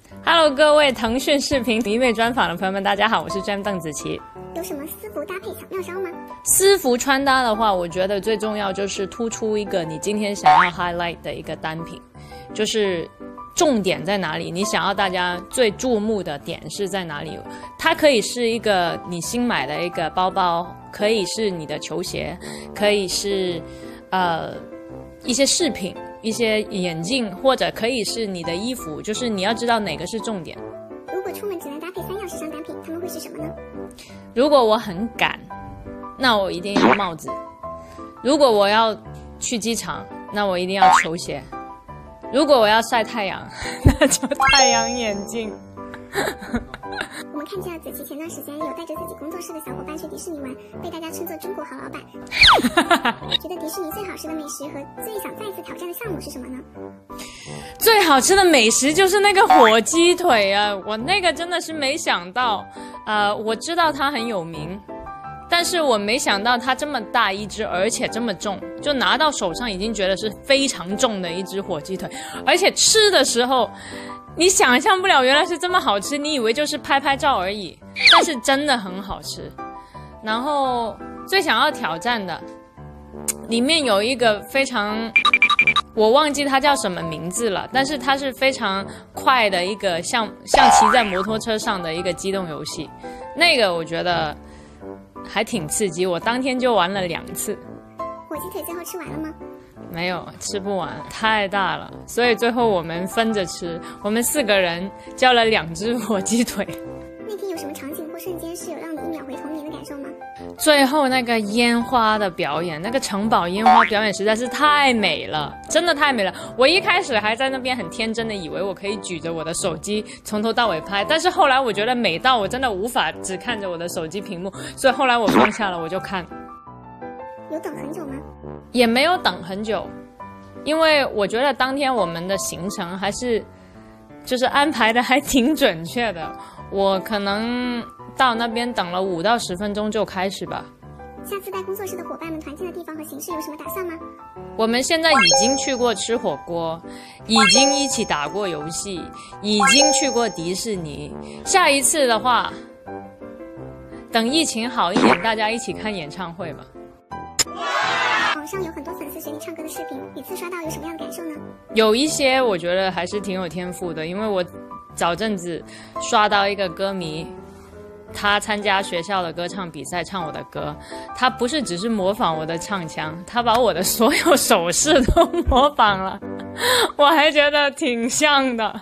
Hello， 各位腾讯视频迷妹专访的朋友们，大家好，我是 Jam 邓紫棋。 有什么私服搭配小妙招吗？ 私服穿搭的话，我觉得最重要就是突出一个你今天想要 highlight 的一个单品，就是重点在哪里，你想要大家最注目的点是在哪里。它可以是一个你新买的一个包包，可以是你的球鞋，可以是一些饰品，一些眼镜，或者可以是你的衣服，就是你要知道哪个是重点。 如果出门只能搭配3样时尚单品，它们会是什么呢？ 如果我很赶，那我一定要帽子；如果我要去机场，那我一定要球鞋；如果我要晒太阳，那就太阳眼镜。 我们看见了子琪前段时间有带着自己工作室的小伙伴去迪士尼玩，被大家称作中国好老板。觉得迪士尼最好吃的美食和最想再次挑战的项目是什么呢？ 最好吃的美食就是那个火鸡腿啊！我那个真的是没想到，我知道它很有名，但是我没想到它这么大一只，而且这么重，就拿到手上已经觉得是非常重的一只火鸡腿，而且吃的时候你想象不了原来是这么好吃，你以为就是拍拍照而已，但是真的很好吃。然后最想要挑战的，里面有一个非常，我忘记它叫什么名字了，但是它是非常快的一个像骑在摩托车上的一个机动游戏，那个我觉得还挺刺激，我当天就玩了2次。 火鸡腿最后吃完了吗？ 没有，吃不完，太大了，所以最后我们分着吃，我们4个人叫了2只火鸡腿。 那天有什么场景或瞬间是有让你一秒回童年的感受吗？ 最后那个烟花的表演，那个城堡烟花表演实在是太美了，真的太美了。我一开始还在那边很天真的以为我可以举着我的手机从头到尾拍，但是后来我觉得美到我真的无法只看着我的手机屏幕，所以后来我放下了，我就看。 有等很久吗？ 也没有等很久，因为我觉得当天我们的行程还是就是安排的还挺准确的，我可能到那边等了5到10分钟就开始吧。 下次带工作室的伙伴们团建的地方和形式有什么打算吗？ 我们现在已经去过吃火锅，已经一起打过游戏，已经去过迪士尼。下一次的话，等疫情好一点，大家一起看演唱会吧。 网上有很多粉丝学你唱歌的视频，每次刷到有什么样的感受呢？ 有一些我觉得还是挺有天赋的，因为我早阵子刷到一个歌迷，他参加学校的歌唱比赛唱我的歌，他不是只是模仿我的唱腔，他把我的所有手势都模仿了，我还觉得挺像的。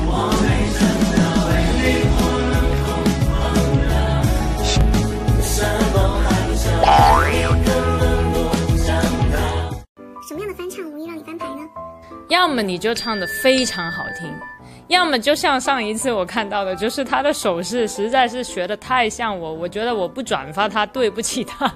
什么样的翻唱容易让你翻牌呢？ 要么你就唱得非常好听，要么就像上一次我看到的，就是他的手势实在是学得太像我觉得我不转发他对不起他。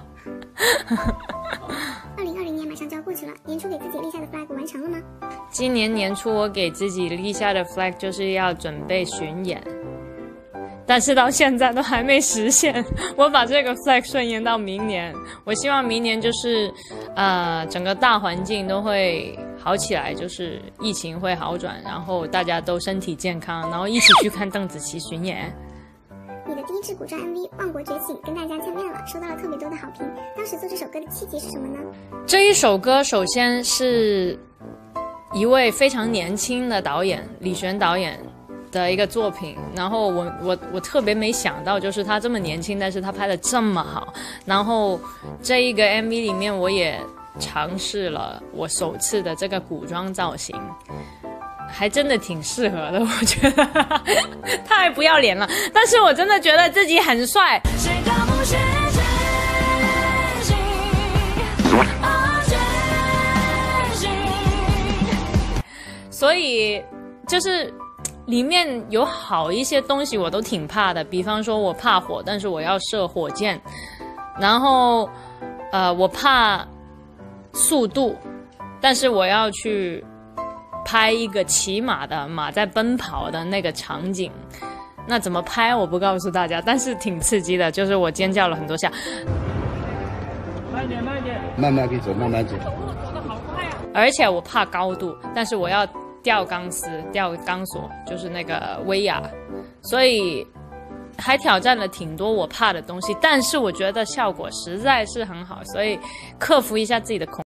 2020年马上就要过去了，年初给自己立下的 flag 完成了吗？ 今年年初我给自己立下的 flag 就是要准备巡演，但是到现在都还没实现。我把这个 flag 顺延到明年，我希望明年就是整个大环境都会好起来，就是疫情会好转，然后大家都身体健康，然后一起去看邓紫棋巡演。 你的第一支古装 MV《万国觉醒》跟大家见面了，收到了特别多的好评。当时做这首歌的契机是什么呢？ 这一首歌首先是一位非常年轻的导演李璇导演的一个作品，然后我特别没想到，就是他这么年轻，但是他拍得这么好。然后这一个 MV 里面，我也尝试了我首次的这个古装造型，还真的挺适合的，我觉得太不要脸了。但是我真的觉得自己很帅。所以就是里面有好一些东西我都挺怕的，比方说我怕火，但是我要射火箭，然后我怕速度，但是我要去拍一个骑马的马在奔跑的那个场景。那怎么拍我不告诉大家，但是挺刺激的，就是我尖叫了很多下。 慢点， 慢慢可以走，慢慢走。 而且我怕高度，但是我要吊钢索，就是那个威亚，所以还挑战了挺多我怕的东西，但是我觉得效果实在是很好，所以克服一下自己的恐